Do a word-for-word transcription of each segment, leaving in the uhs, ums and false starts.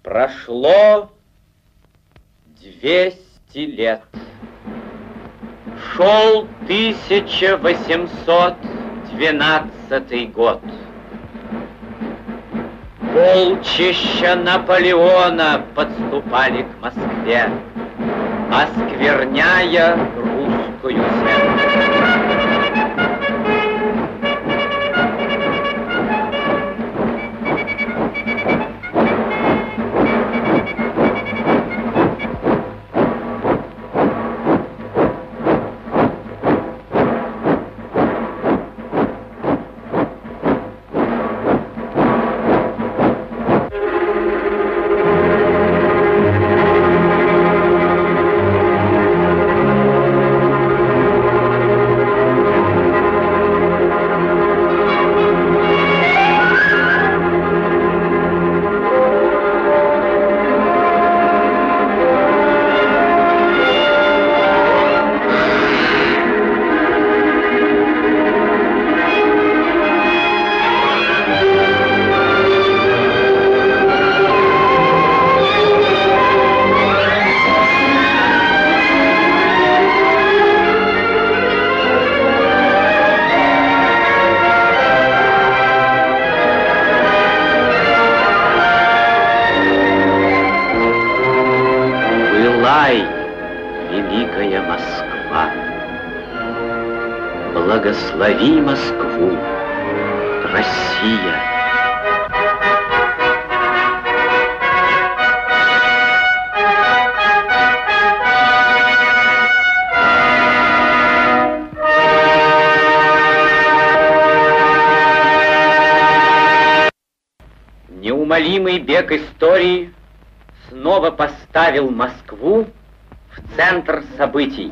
Прошло двести лет. Шел тысяча восемьсот двенадцатый год. Полчища Наполеона подступали к Москве, оскверняя русскую землю. Великая Москва, благослови Москву, Россия. Неумолимый бег истории снова поставил Москву в центр событий.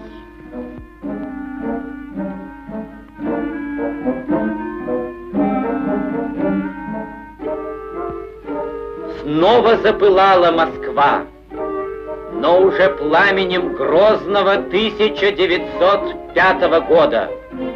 Снова запылала Москва, но уже пламенем грозного тысяча девятьсот пятого года.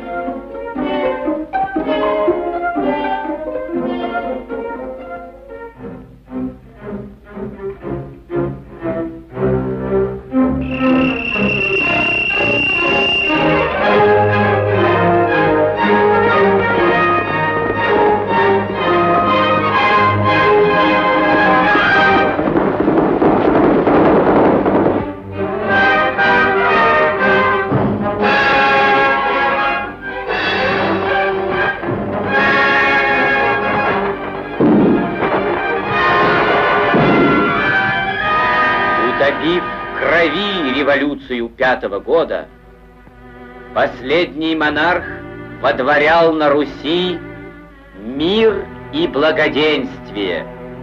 Утопив в крови революцию пятого года, последний монарх водворял на Руси мир и благоденствие.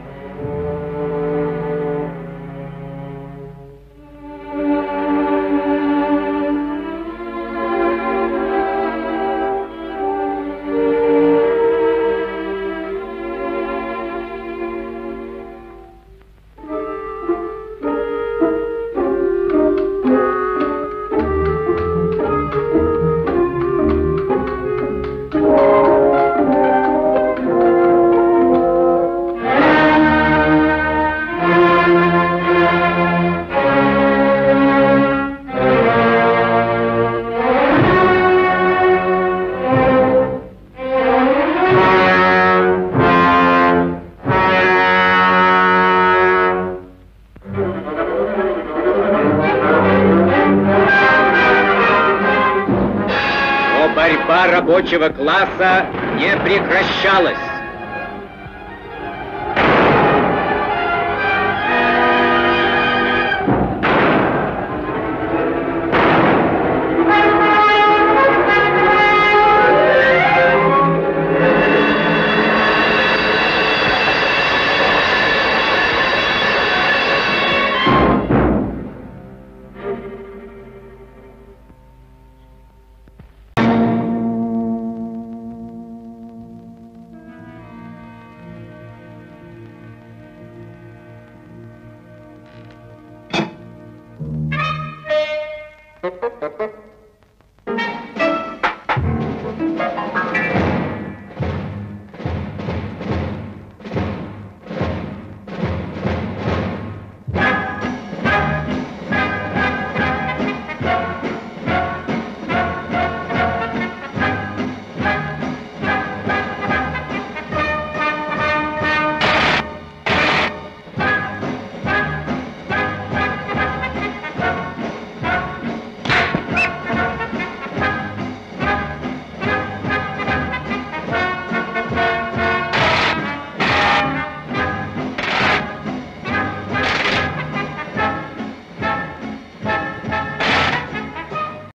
Борьба рабочего класса не прекращалась. Thank you.